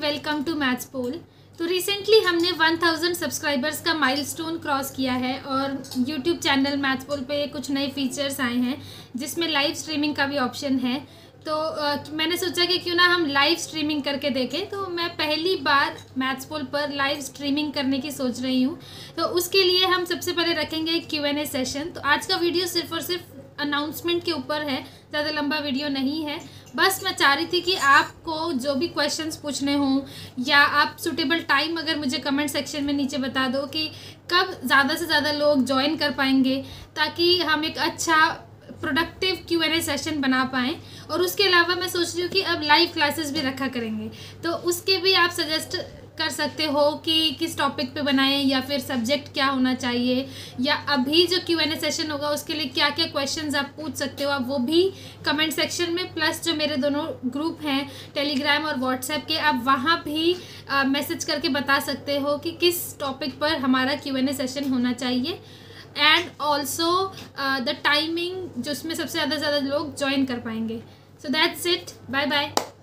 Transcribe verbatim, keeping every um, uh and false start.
Welcome to maths पोल। तो recently हमने one thousand subscribers का माइलस्टोन क्रॉस किया है और यूट्यूब चैनल मैथ्स पोल पे कुछ नए फीचर्स आए हैं जिसमें लाइव स्ट्रीमिंग का भी ऑप्शन है। तो आ, मैंने सोचा कि क्यों ना हम लाइव स्ट्रीमिंग करके देखें। तो मैं पहली बार मैथ्स पोल पर लाइव स्ट्रीमिंग करने की सोच रही हूँ। तो उसके लिए हम सबसे पहले रखेंगे क्यू एन ए सेशन। तो आज का वीडियो सिर्फ और सिर्फ अनाउंसमेंट के ऊपर है, ज़्यादा लंबा वीडियो नहीं है। बस मैं चाह रही थी कि आपको जो भी क्वेश्चंस पूछने हों या आप सूटेबल टाइम अगर मुझे कमेंट सेक्शन में नीचे बता दो कि कब ज़्यादा से ज़्यादा लोग ज्वाइन कर पाएंगे, ताकि हम एक अच्छा productive Q N A session बना पाएँ। और उसके अलावा मैं सोच रही हूँ कि अब लाइव क्लासेस भी रखा करेंगे, तो उसके भी आप सजेस्ट कर सकते हो कि किस टॉपिक पे बनाएं या फिर सब्जेक्ट क्या होना चाहिए, या अभी जो क्यू एन ए सेशन होगा उसके लिए क्या क्या क्वेश्चंस आप पूछ सकते हो, आप वो भी कमेंट सेक्शन में, प्लस जो मेरे दोनों ग्रुप हैं टेलीग्राम और व्हाट्सएप के, आप वहाँ भी मैसेज करके बता सकते हो कि किस टॉपिक पर हमारा क्यू एन ए सेशन होना चाहिए। एंड ऑल्सो द टाइमिंग जो उसमें सबसे ज़्यादा ज़्यादा लोग ज्वाइन कर पाएंगे। So that's it, bye bye.